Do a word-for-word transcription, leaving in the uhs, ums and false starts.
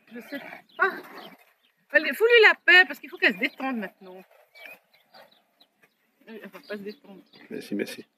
Je sais pas. Il faut lui la paix parce qu'il faut qu'elle se détende maintenant. Elle va pas se détendre. Merci, merci.